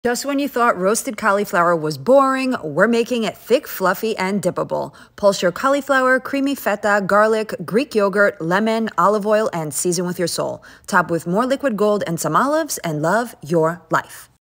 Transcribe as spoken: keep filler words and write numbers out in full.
Just when you thought roasted cauliflower was boring, we're making it thick, fluffy, and dippable. Pulse your cauliflower, creamy feta, garlic, Greek yogurt, lemon, olive oil, and season with your soul. Top with more liquid gold and some olives, and love your life.